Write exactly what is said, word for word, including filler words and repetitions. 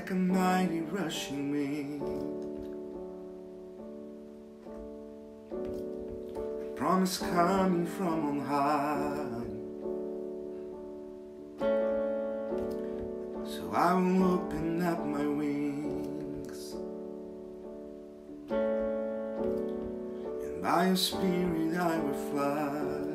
like a mighty rushing wind. A promise coming from on high. So I will open up my wings, and by your spirit I will fly.